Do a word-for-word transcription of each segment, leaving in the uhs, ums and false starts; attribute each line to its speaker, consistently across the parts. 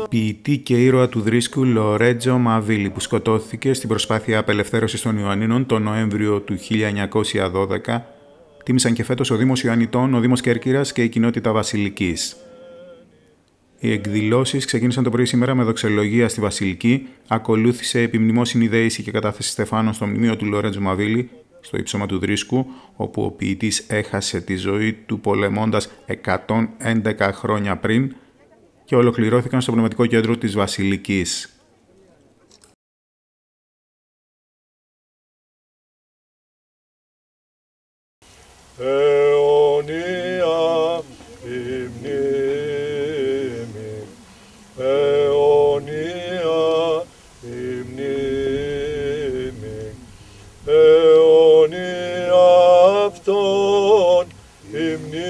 Speaker 1: ποιητή και ήρωα του Δρίσκου Λορέτζο Μαβίλη, που σκοτώθηκε στην προσπάθεια απελευθέρωσης των Ιωαννίνων τον Νοέμβριο του χίλια εννιακόσια δώδεκα, τίμησαν και φέτος ο Δήμος Ιωαννιτών, ο Δήμος Κέρκυρας και η κοινότητα Βασιλικής. Οι εκδηλώσεις ξεκίνησαν το πρωί σήμερα με δοξολογία στη Βασιλική, ακολούθησε επιμνημόσυνη δέηση και κατάθεση στεφάνων στο μνημείο του Λορέτζο Μαβίλη, στο ύψωμα του Δρίσκου, όπου ο ποιητής έχασε τη ζωή του πολεμώντας εκατόν έντεκα χρόνια πριν, και ολοκληρώθηκαν στο πνευματικό κέντρο της Βασιλικής.
Speaker 2: Αιωνία η μνήμη, αιωνία η μνήμη, αιωνία αυτόν η μνήμη.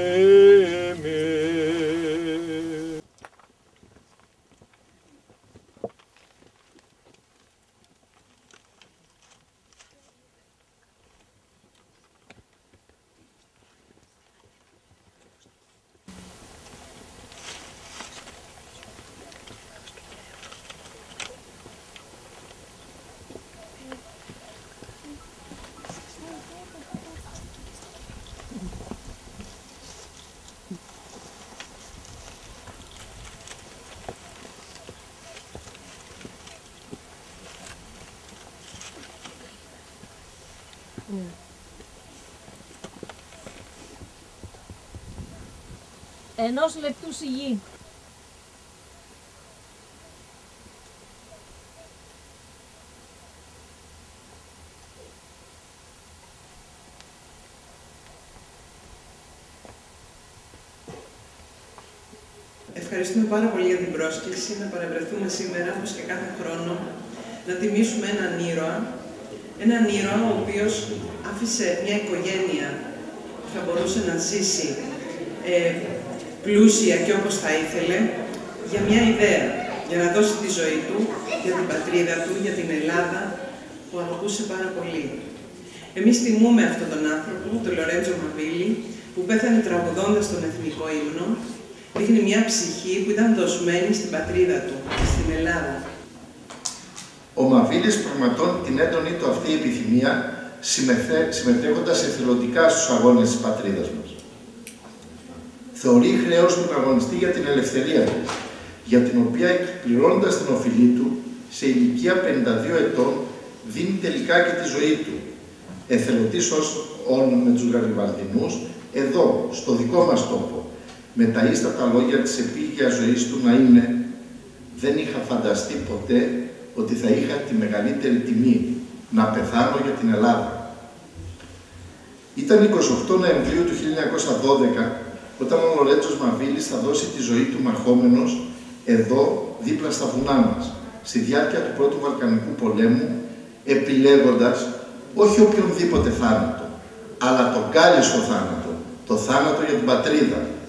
Speaker 3: Ενός λεπτού σιγή.
Speaker 4: Ευχαριστούμε πάρα πολύ για την πρόσκληση να παρευρεθούμε σήμερα, όπως και κάθε χρόνο, να τιμήσουμε έναν ήρωα. Έναν ήρωα ο οποίος άφησε μια οικογένεια που θα μπορούσε να ζήσει ε, πλούσια και όπως θα ήθελε, για μια ιδέα, για να δώσει τη ζωή του, για την πατρίδα του, για την Ελλάδα, που αγαπούσε πάρα πολύ. Εμείς τιμούμε αυτόν τον άνθρωπο, τον Λορέτζο Μαβίλη, που πέθανε τραγουδώντας τον εθνικό ύμνο. Δείχνει μια ψυχή που ήταν δοσμένη στην πατρίδα του, στην Ελλάδα.
Speaker 5: Ο Μαβίλης πραγματώνει την έντονη του αυτή επιθυμία, συμμετέχοντας εθελοντικά στους αγώνες της πατρίδας μας. Θεωρεί χρέος του να αγωνιστεί για την ελευθερία του, για την οποία, εκπληρώνοντας την οφειλή του, σε ηλικία πενήντα δύο ετών, δίνει τελικά και τη ζωή του. Εθελοντής όλων με τους Γαριβαλδινούς, εδώ, στο δικό μας τόπο, με τα ίστατα λόγια της επίγειας ζωής του να είναι «Δεν είχα φανταστεί ποτέ ότι θα είχα τη μεγαλύτερη τιμή να πεθάνω για την Ελλάδα». Ήταν εικοστή όγδοη Νοεμβρίου του χίλια εννιακόσια δώδεκα, όταν ο Λορέτζος Μαβίλης θα δώσει τη ζωή του μαχόμενος εδώ, δίπλα στα βουνά μας, στη διάρκεια του Πρώτου Βαλκανικού Πολέμου, επιλέγοντας όχι οποιονδήποτε θάνατο, αλλά τον κάλλιστο θάνατο, το θάνατο για την πατρίδα,